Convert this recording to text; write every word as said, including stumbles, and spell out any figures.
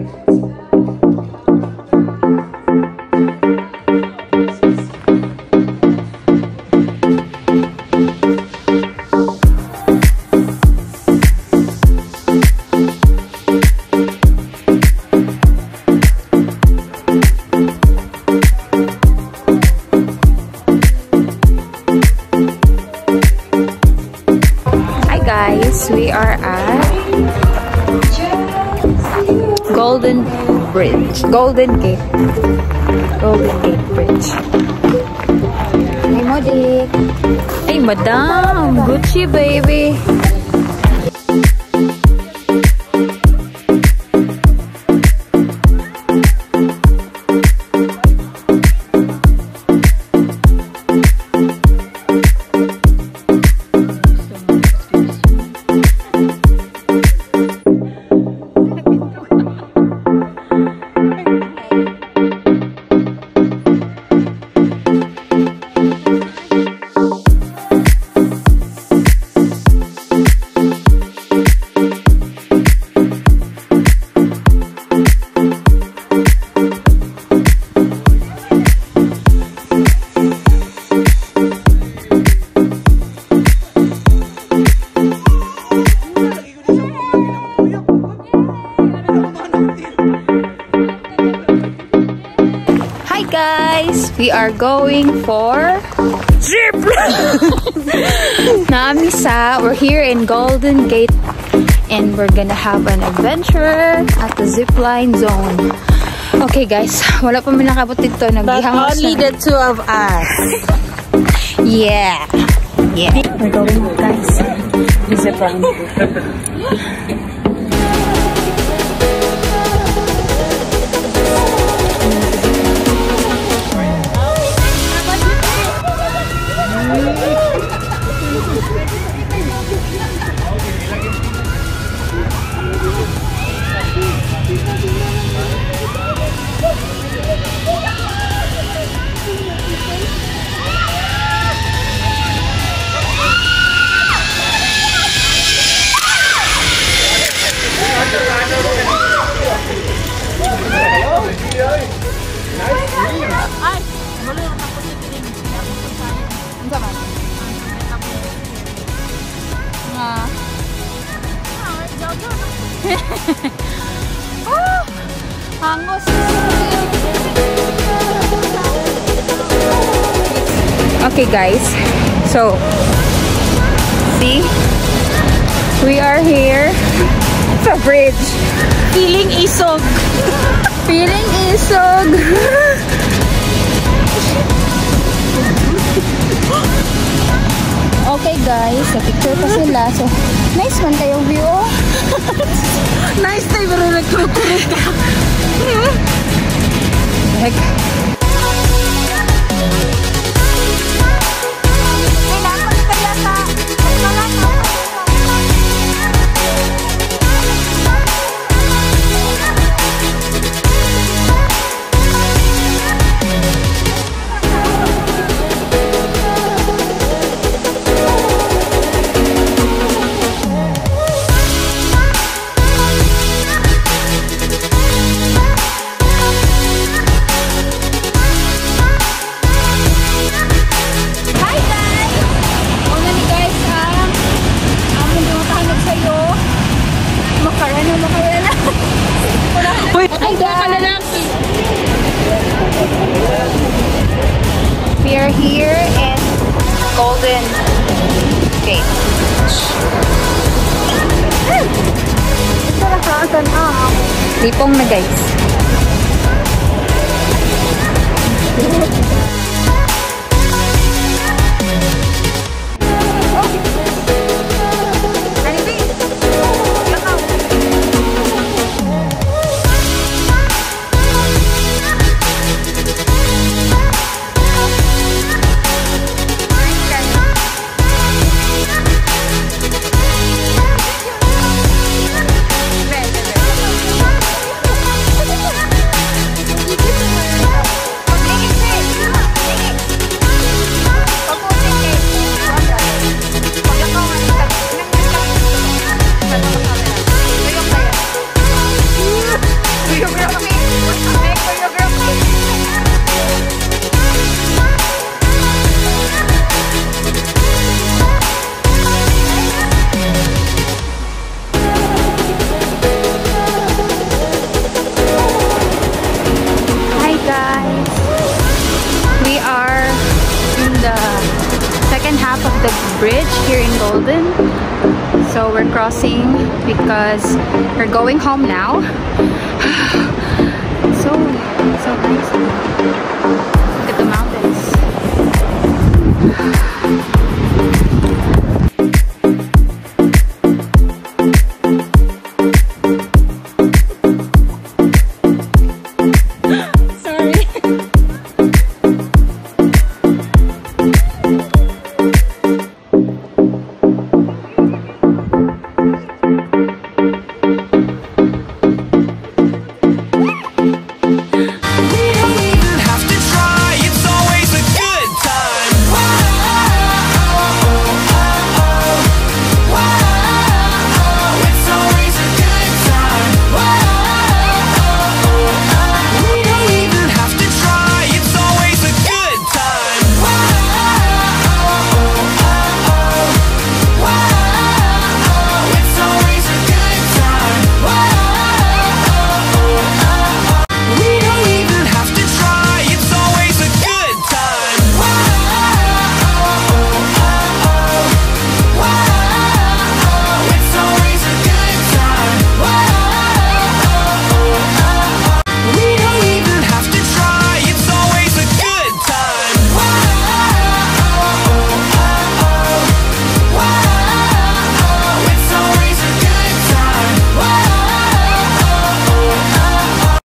We are at Golden Bridge, Golden Gate, Golden Gate Bridge. Hey, Modi. Hey, Madam. Gucci, baby. We are going for zip Namisa. We're here in Golden Gate and we're gonna have an adventure at the zipline zone. Okay guys, wala pa man nakabot dito. But only the two of us. Yeah. Yeah. We're going guys. Zipline. Oh, hangos. Okay guys, so see, we are here sa bridge. Feeling isog. Feeling isog. Okay guys, sa picture pa sila. So, nice man kayong view. Nice tayo, pero nagkukurot ka. Heck. We are here in Golden Gate. Lipong na guys. Golden. So we're crossing because we're going home now.